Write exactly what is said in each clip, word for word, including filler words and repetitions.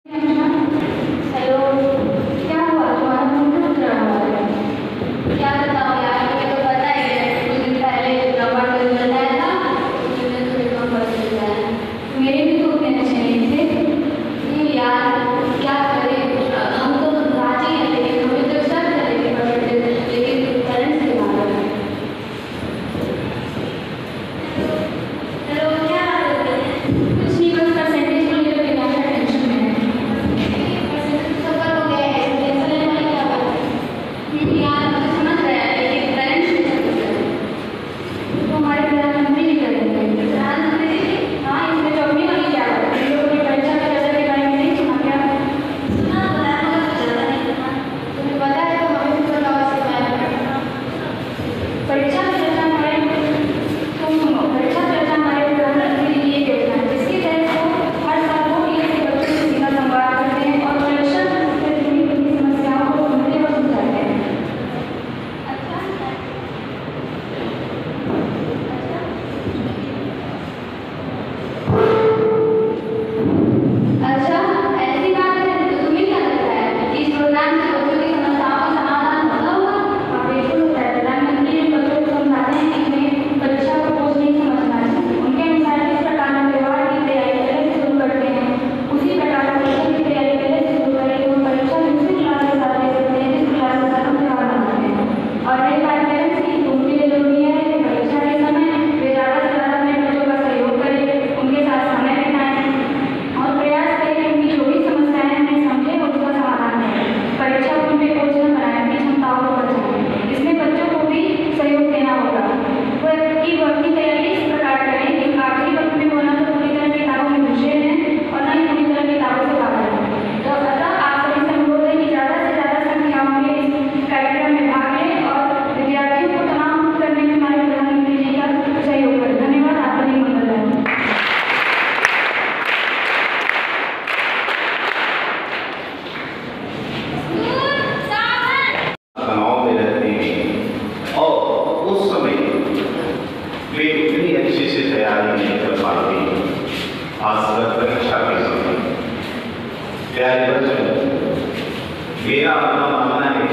मेरा अपना मानना है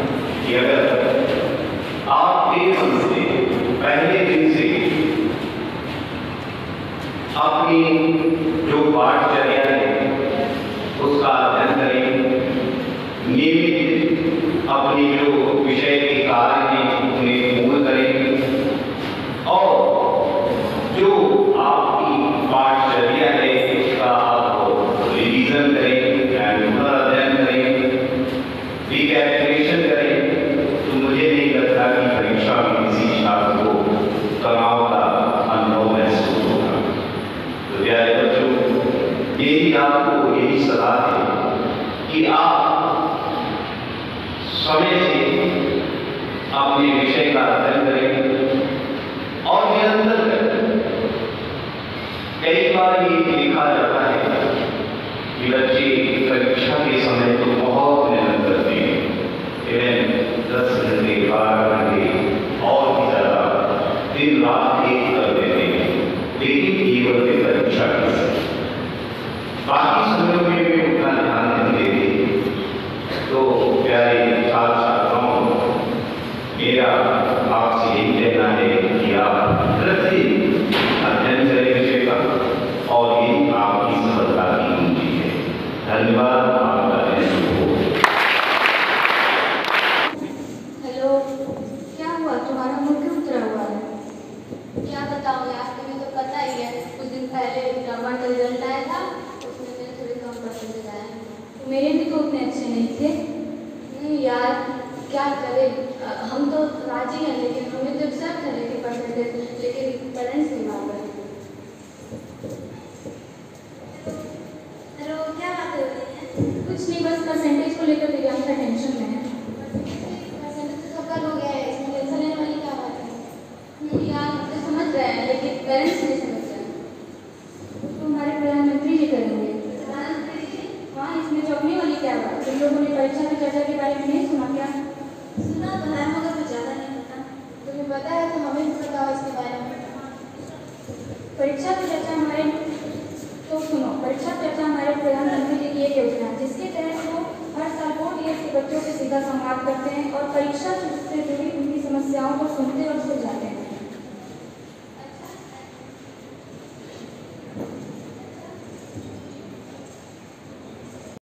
कि अगर आपके मन से पहले दिन से अपनी जो पाठचर्या है उसका अध्ययन करें, नियमित अपनी जो विषय के कार्य हैं उन्हें पूर्ण करें और जो आपकी पाठचर्या है उसका आप रिवीजन करें, अध्ययन करें, रिकैपिटुलेशन करें, तो मुझे नहीं लगता कि परीक्षा में किसी छात्र को तनाव का अनुभव महसूस होगा। तो प्यारे बच्चों, मेरी आपको यही सलाह है कि आप समय से अपने विषय का अध्ययन करें और निरंतर करें। कई बार ये देखा जाता है कि बच्चे परीक्षा के समय तो बहुत मेहनत करते हैं, इवन दस घंटे बारह घंटे और भी ज़्यादा दिन रात एक कर देते हैं, लेकिन केवल वे परीक्षा के समय बाकी समयों में भी उतना ध्यान नहीं देते। तो प्यारे छात्र छात्राओं, मेरा आपसे यही कहना है कि आप प्रतिदिन अध्ययन करें विषय का और ये आपकी सफलता की कुंजी है। धन्यवाद। आपका दिन शुभ हो। हेलो, क्या हुआ? तुम्हारा मुंह क्यों उतरा हुआ है? क्या बताऊँ यार, तुम्हें तो पता ही है, कुछ दिन पहले ग्रामर का रिजल्ट आया था, उसमें मेरे थोड़े कम परसेंटेज आए। तो मेरे भी तो उतने अच्छे नहीं थे। नहीं यार, क्या करें, हम तो राजी हैं, लेकिन हमें तो एक्सेप्ट है लेकिन परसेंटेज, लेकिन पेरेंट्स नहीं मान रहे। हेलो, क्या बात हो रही है? कुछ नहीं, बस परसेंटेज को लेकर दिव्यांशा टेंशन में है। परसेंटेज तो सबका हो गया है, इसमें टेंशन लेने वाली क्या बात है? यार हम तो समझ रहे हैं, लेकिन पेरेंट्स नहीं समझ रहे हैं। तो हमारे प्रधानमंत्री जी करेंगे। प्रधानमंत्री जी? हाँ, इसमें चौंकने वाली क्या बात? तुम लोगों ने परीक्षा की चर्चा के बारे में नहीं सुना क्या? सुना तो है, मगर कुछ ज़्यादा नहीं पता। तुम्हें पता है तो हमें भी पता हो इसके बारे में। परीक्षा की चर्चा हमारे तो सुनो, परीक्षा चर्चा हमारे प्रधानमंत्री जी की एक करते हैं और परीक्षा से जुड़ी उनकी समस्याओं को सुनते और सुलझाते हैं।